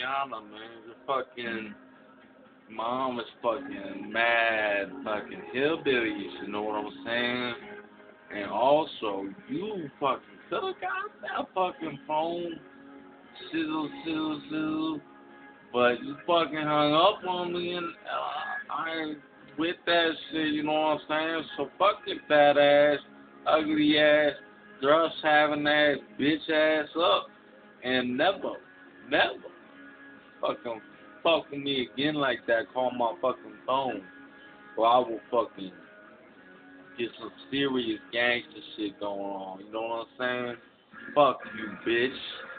Rihanna, man. The fucking mom is fucking mad, fucking hillbillies. You know what I'm saying? And also, you fucking could have got that fucking phone, sizzle, sizzle, sizzle. But you fucking hung up on me, and I ain't with that shit. You know what I'm saying? So fuck your fat ass, ugly ass, thrust having ass, bitch ass up, and never, never fucking fuck with me again like that. Call my fucking phone, or I will fucking get some serious gangster shit going on. You know what I'm saying? Fuck you, bitch.